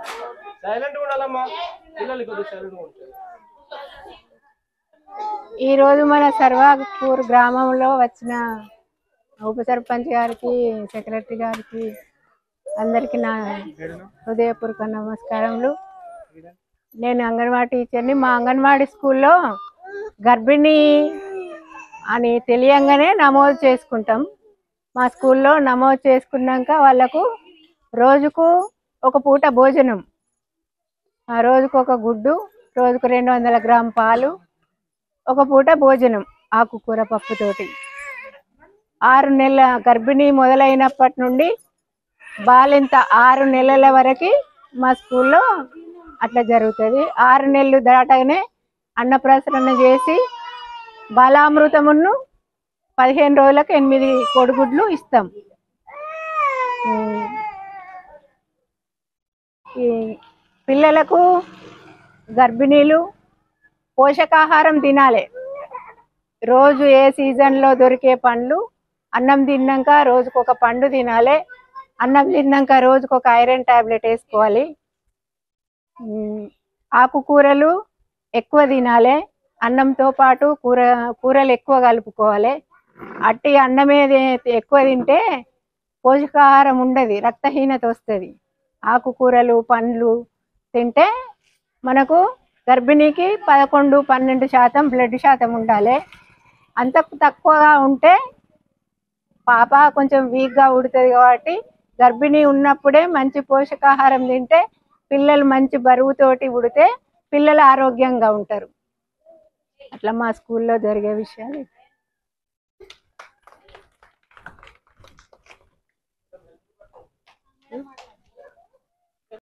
ఈ రోజు మన సర్వాపూర్ గ్రామంలో వచ్చిన ఉప సర్పంచ్ గారికి, సెక్రటరీ గారికి అందరికి నా హృదయపూర్వక నమస్కారములు. నేను అంగన్వాడీ టీచర్ని. మా అంగన్వాడీ స్కూల్లో గర్భిణీ అని తెలియంగానే నమోదు చేసుకుంటాం. మా స్కూల్లో నమోదు చేసుకున్నాక వాళ్ళకు రోజుకు ఒక పూట భోజనం, రోజుకు ఒక గుడ్డు, రోజుకు 200 గ్రాముల పాలు, ఒక పూట భోజనం ఆకుకూర పప్పుతోటి. 6 నెలల గర్భిణీ మొదలైనప్పటి నుండి బాలింత 6 నెలల వరకు మా స్కూల్లో అట్లా జరుగుతుంది. 6 నెలలు దాటగానే అన్నప్రాసన చేసి బాలామృతమును 15 రోజులకు 8 కోడిగుడ్లు ఇస్తాం. ఈ పిల్లలకు గర్భిణీలు పోషకాహారం తినాలి. రోజు ఏ సీజన్లో దొరికే పండ్లు, అన్నం తిన్నాక రోజుకు ఒక పండు తినాలి. అన్నం తిన్నాక రోజుకు ఒక ఐరన్ టాబ్లెట్ వేసుకోవాలి. ఆకుకూరలు ఎక్కువ తినాలి. అన్నంతో పాటు కూరలు ఎక్కువ కలుపుకోవాలి. అట్టి అన్నమే ఎక్కువ తింటే పోషకాహారం ఉండదు, రక్తహీనత వస్తుంది. ఆకుకూరలు పండ్లు తింటే మనకు గర్భిణీకి 11-12% బ్లడ్ శాతం ఉండాలి. అంతకు తక్కువగా ఉంటే పాప కొంచెం వీక్గా ఉడుతుంది. కాబట్టి గర్భిణీ ఉన్నప్పుడే మంచి పోషకాహారం తింటే పిల్లలు మంచి బరువుతోటి ఉడితే పిల్లలు ఆరోగ్యంగా ఉంటారు. అట్లా మా స్కూల్లో జరిగే విషయాలు.